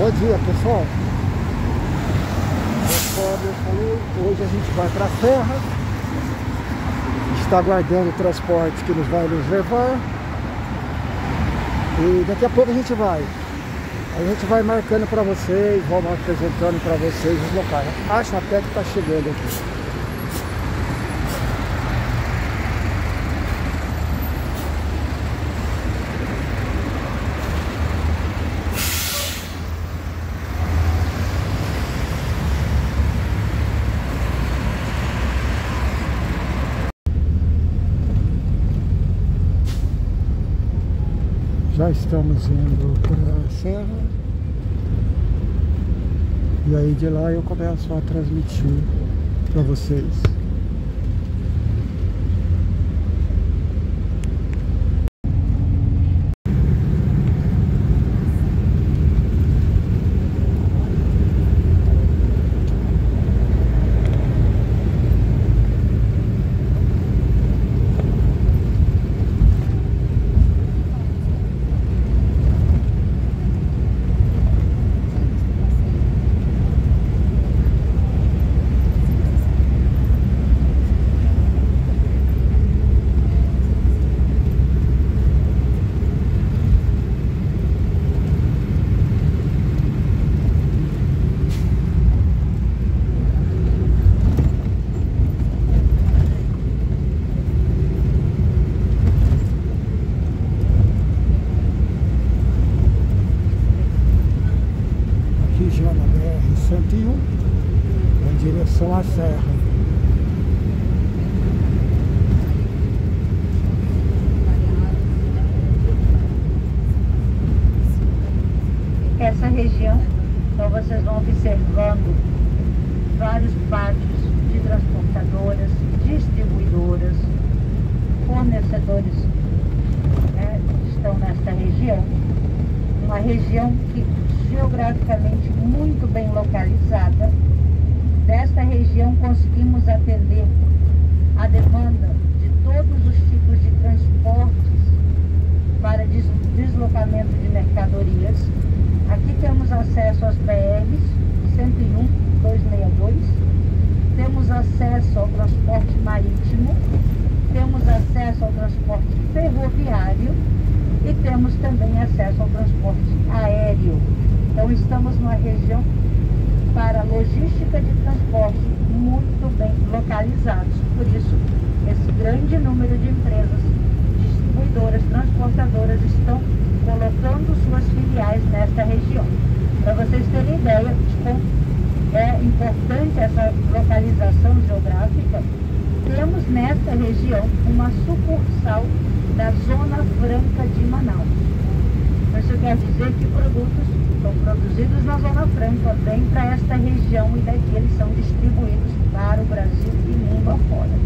Bom dia, pessoal. Conforme eu falei, hoje a gente vai para a Serra. Está aguardando o transporte que nos vai nos levar. E daqui a pouco a gente vai. A gente vai marcando para vocês, vamos apresentando para vocês os locais. Acho até que está chegando aqui. Já estamos indo para a Serra. E aí de lá eu começo a transmitir para vocês. Já na BR-101, em direção à Serra. Essa região, então vocês vão observando vários pátios de transportadoras, distribuidoras, fornecedores, né, estão nesta região. Uma região que geograficamente muito bem localizada. Desta região conseguimos atender a demanda de todos os tipos de transportes para deslocamento de mercadorias. Aqui temos acesso às BRs 101, 262, temos acesso ao transporte marítimo, temos acesso ao transporte ferroviário e temos também acesso ao transporte aéreo. Então estamos numa região para logística de transporte muito bem localizados. Por isso, esse grande número de empresas distribuidoras, transportadoras estão colocando suas filiais nesta região. Para vocês terem ideia de como é importante essa localização geográfica, temos nesta região uma sucursal da Zona Franca de Manaus. Isso quer dizer que produtos são produzidos na Zona Franca, vêm para esta região e daqui eles são distribuídos para o Brasil e mundo afora.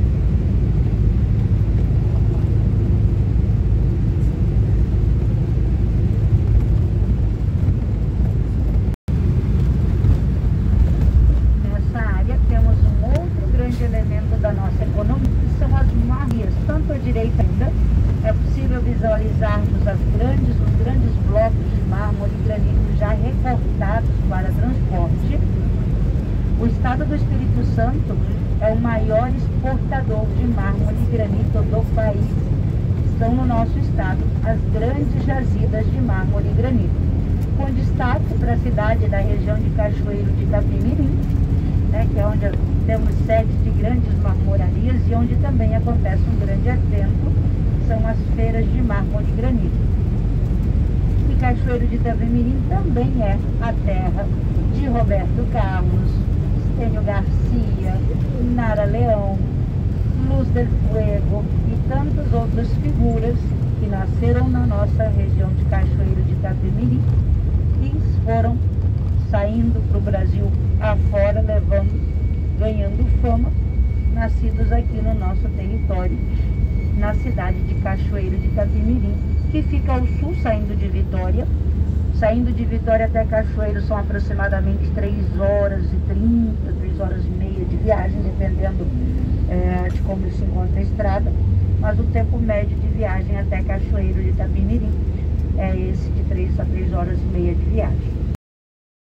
Nessa área temos um outro grande elemento da nossa economia, que são as marrias, tanto à direita ainda. É possível visualizarmos os grandes blocos de mármore e granito já recortados para transporte. O estado do Espírito Santo é o maior exportador de mármore e granito do país. Estão no nosso estado as grandes jazidas de mármore e granito, com destaque para a cidade da região de Cachoeiro de Itapemirim, né, que é onde temos sedes de grandes marmorarias e onde também acontece um grande evento. São as feiras de mármore e granito. E Cachoeiro de Itapemirim também é a terra de Roberto Carlos, Estênio Garcia, Nara Leão, Luz del Fuego e tantas outras figuras que nasceram na nossa região de Cachoeiro de Itapemirim e foram saindo para o Brasil afora, ganhando fama, nascidos aqui no nosso território, na cidade de Cachoeiro de Itapemirim, que fica ao sul, saindo de Vitória. Saindo de Vitória até Cachoeiro são aproximadamente 3 horas e 30, 3 horas e meia de viagem, dependendo de como se encontra a estrada. Mas o tempo médio de viagem até Cachoeiro de Itapemirim é esse de 3 a 3 horas e meia de viagem.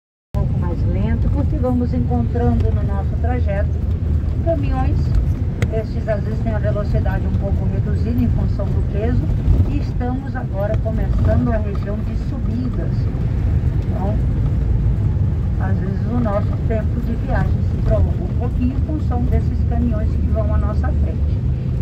que vamos encontrando no nosso trajeto caminhões. Estes às vezes têm a velocidade um pouco reduzida em função do peso, e estamos agora começando a região de subidas. Então, às vezes o nosso tempo de viagem se prolonga um pouquinho em função desses caminhões que vão à nossa frente.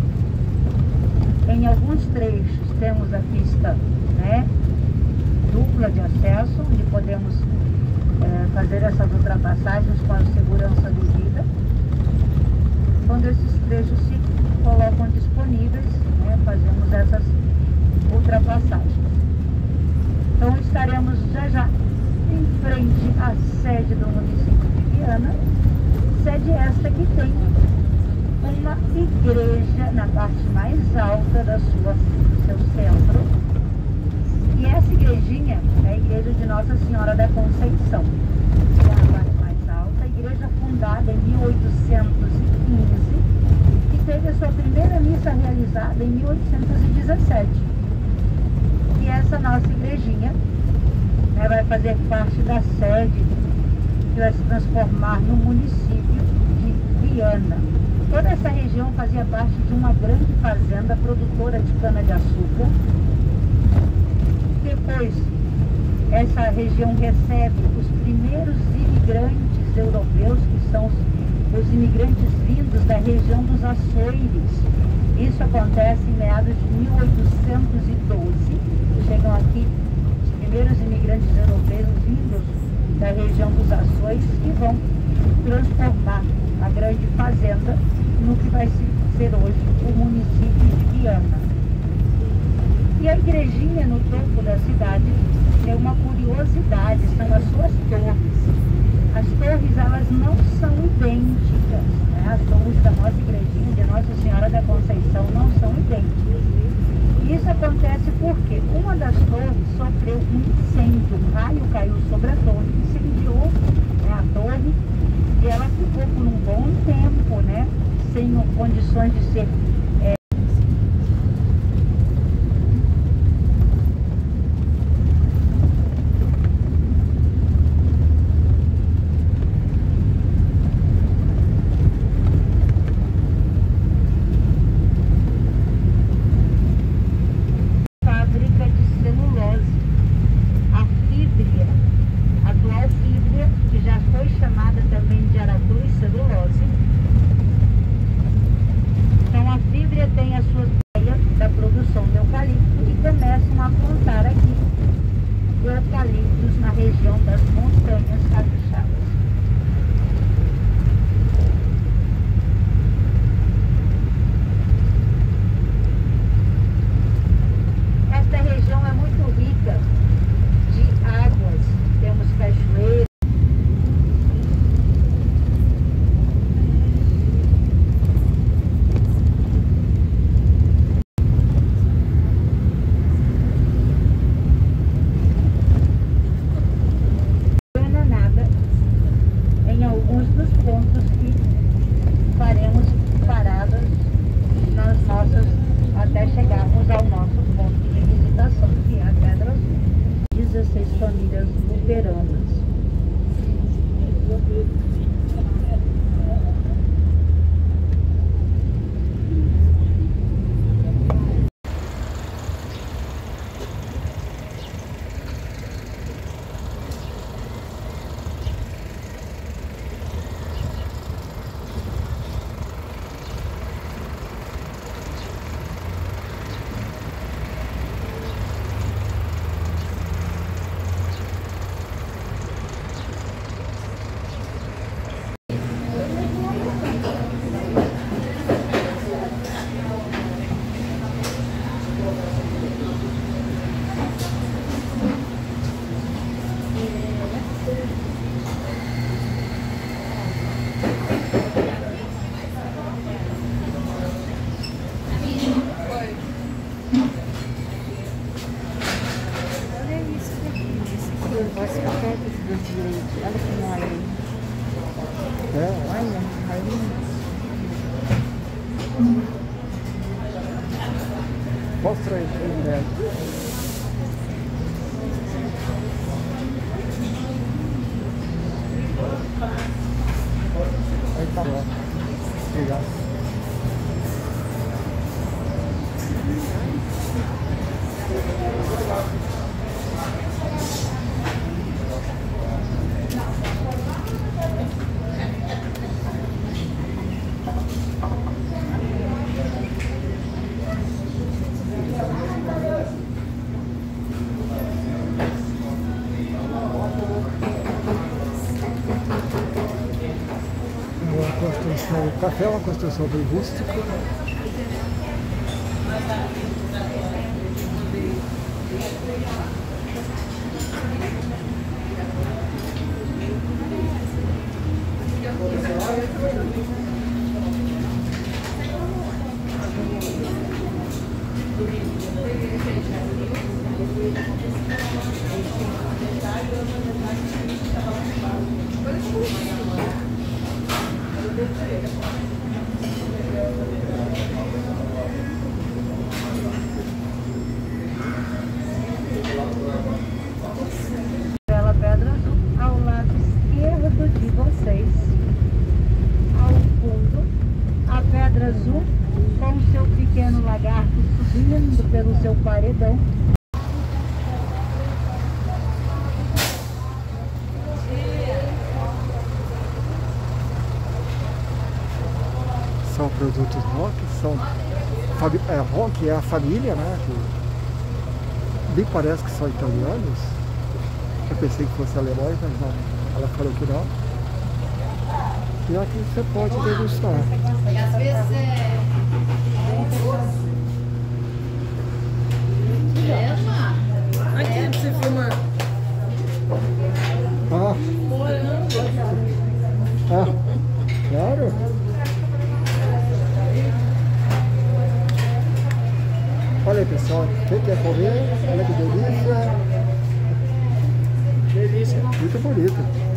Em alguns trechos temos a pista, né, dupla de acesso, onde podemos fazer essas ultrapassagens com a segurança devida. Quando esses trechos se colocam disponíveis, né, fazemos essas ultrapassagens. Então estaremos já em frente à sede do município de Viana, sede esta que tem uma igreja na parte mais alta do seu centro. E essa igrejinha é a igreja de Nossa Senhora da Conceição, que é a parte mais alta, a igreja fundada em 1815, que teve a sua primeira missa realizada em 1817. E essa nossa igrejinha, né, vai fazer parte da sede que vai se transformar no município de Viana. Toda essa região fazia parte de uma grande fazenda produtora de cana-de-açúcar. Depois, essa região recebe os primeiros imigrantes europeus, que são os imigrantes vindos da região dos Açores. Isso acontece em meados de 1812. Chegam aqui os primeiros imigrantes europeus vindos da região dos Açores, que vão transformar a grande fazenda no que vai ser hoje o município de Viana. E a igrejinha no topo da cidade é uma curiosidade, são as suas torres. As torres, elas não são idênticas, né? As torres da nossa igrejinha de Nossa Senhora da Conceição não são idênticas. E isso acontece porque uma das torres sofreu um incêndio, um raio caiu sobre a torre, incendiou, né, a torre, e ela ficou por um bom tempo, né, sem condições de ser na região das montanhas capixabas. Esta região é muito rica de águas, temos cachoeiras. Alguns dos pontos que faremos paradas nas nossas, até chegarmos ao nosso ponto de visitação, que é a Pedra Azul. 16 famílias luteranas. Olha que mole. Olha, aí. Mostra aí, né? Obrigado. O café é uma construção bem rústica. Bela Pedra Azul, ao lado esquerdo de vocês, ao fundo, a Pedra Azul com o seu pequeno lagarto subindo pelo seu paredão. São produtos Rock, Rock é a família, né? Que me parece que são italianos. Eu pensei que fosse alemães, mas não. Ela falou que não. E aqui você pode degustar. E às vezes é... Aqui pra você filmar. Claro. Olha aí, pessoal, quem quer comer? Olha que delícia. Delícia. Muito bonito.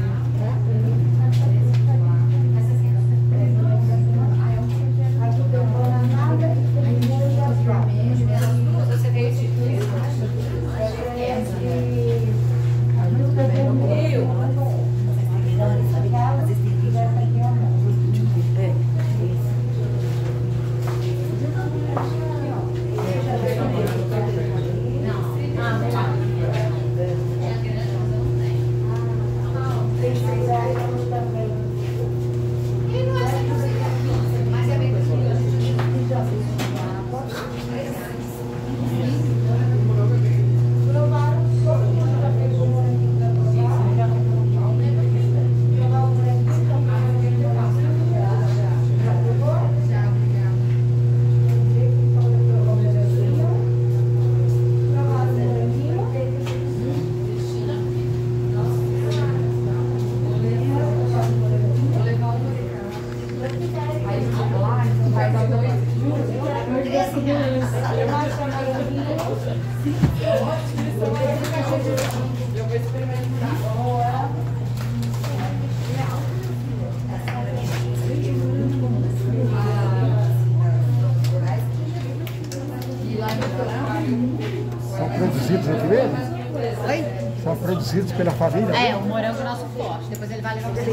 São produzidos aqui mesmo? Oi? São produzidos pela família? É, o morango é o nosso forte. Depois ele vai levar pra você.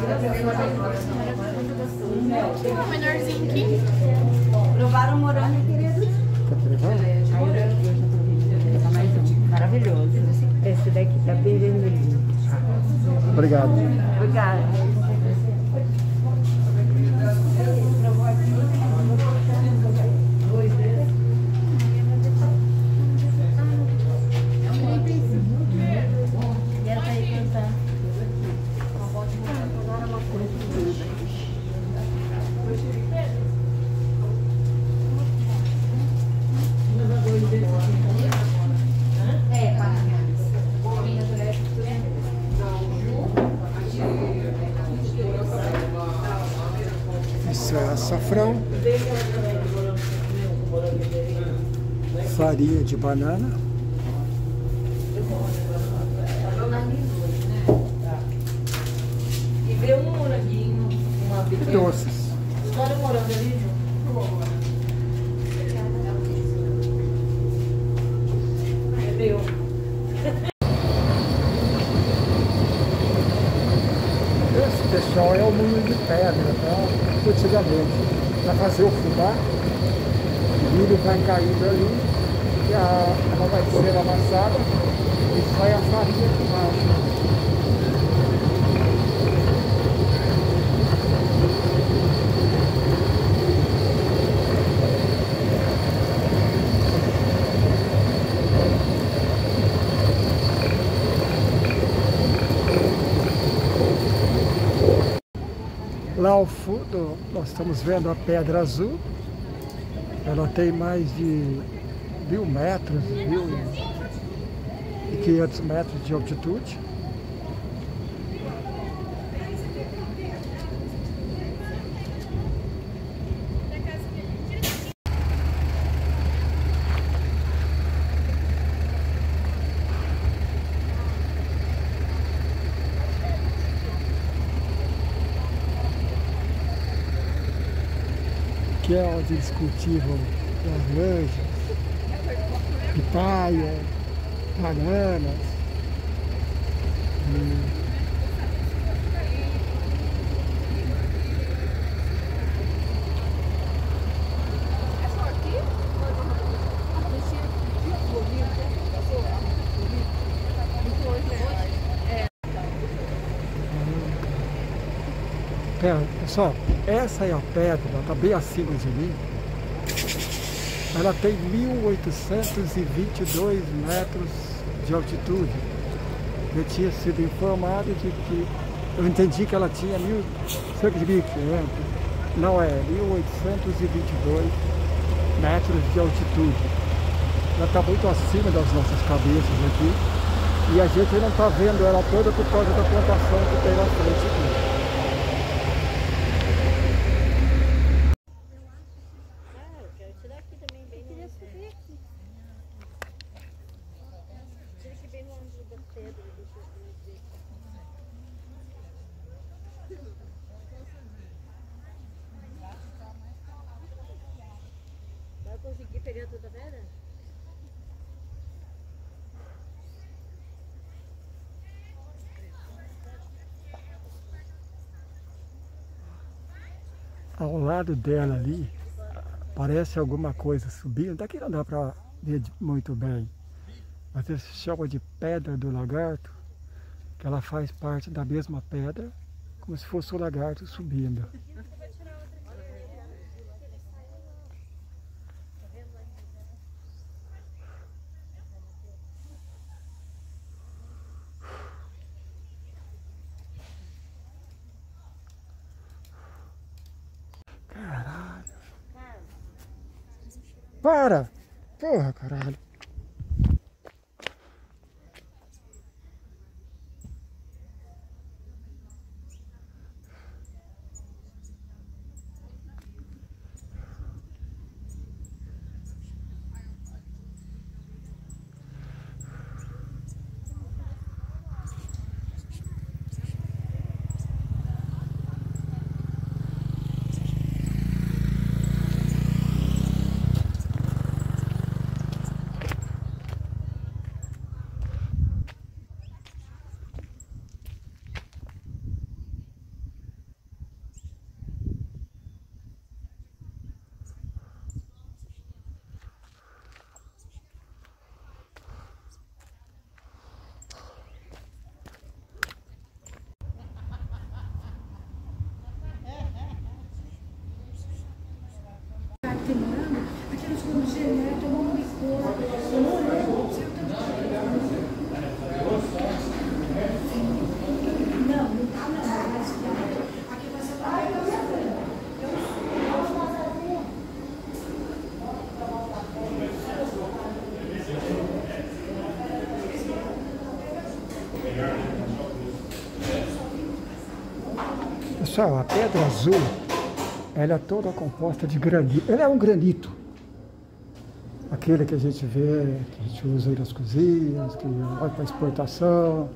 O menorzinho aqui. Provaram o morango, queridos? Tá levando? Maravilhoso. Esse daqui tá bem vermelhinho. Obrigado. Obrigada. Isso é açafrão, farinha de banana E vê um moranguinho, uma e doces. Olha o morango ali, Ju. Esse pessoal é o mundo de pedra, tá? Antigamente. para fazer o fubá. O milho vai caindo ali e ela vai sendo amassada e sai a farinha de baixo. Lá ao fundo nós estamos vendo a Pedra Azul. Ela tem mais de 1.000 metros, 1.500 metros de altitude. Que é onde eles cultivam laranjas, pitaia, bananas. Pessoal, essa é a pedra, ela está bem acima de mim. Ela tem 1.822 metros de altitude. Eu tinha sido informado de que eu entendi que ela tinha cerca de 1.500. Não é, 1.822 metros de altitude. Ela está muito acima das nossas cabeças aqui. E a gente não está vendo ela toda por causa da plantação que tem na frente aqui. Vai conseguir pegar toda a pedra? Ao lado dela ali, parece alguma coisa subindo. Daqui não dá para ver muito bem. Mas eles chamam de Pedra do Lagarto, que ela faz parte da mesma pedra, como se fosse o lagarto subindo. Caralho. Para! Porra, caralho. Pessoal, a Pedra Azul, ela é toda composta de granito. Ela é um granito. Aquele que a gente vê, que a gente usa aí nas cozinhas, que vai para exportação.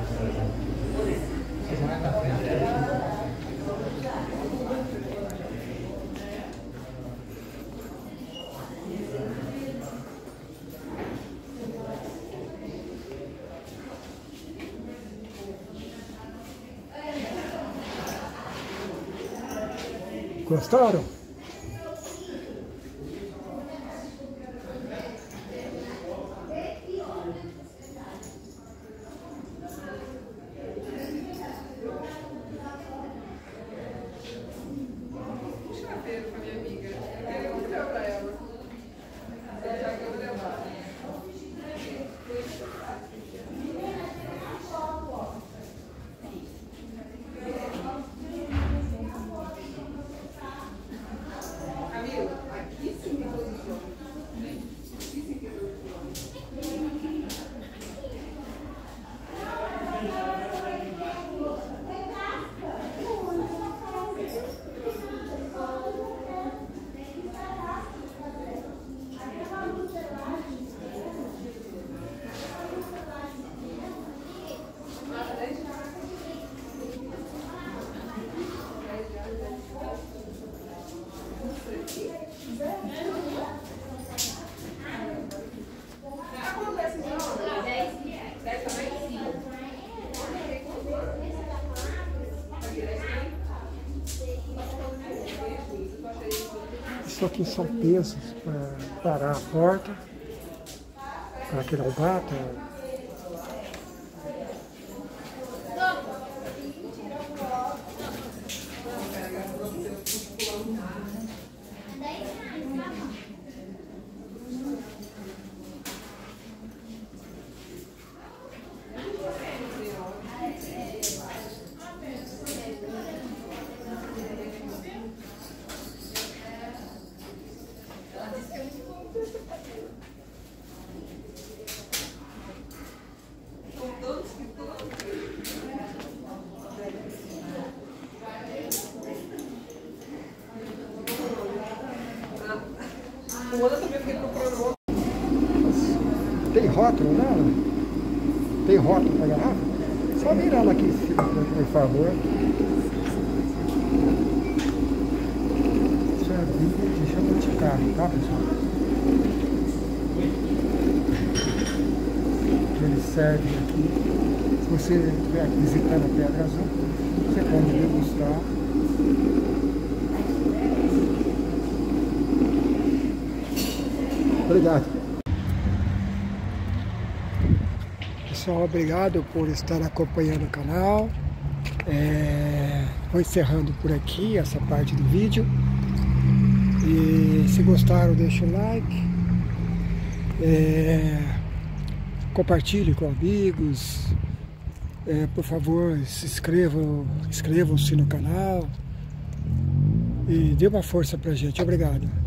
Gostaram? Isso aqui são pesos para parar a porta, para que não bata. Tem rótulo nela? Tem rótulo na garrafa? Só virar ela aqui em cima, por favor. Isso é vinho de Jabuticaba, tá, pessoal? Ele serve aqui. Se você estiver visitando a Pedra Azul, você pode degustar. Obrigado. Pessoal, obrigado por estar acompanhando o canal. Vou encerrando por aqui essa parte do vídeo. E se gostaram, deixa o like. Compartilhe com amigos. Por favor, inscrevam-se no canal. E dê uma força pra gente. Obrigado.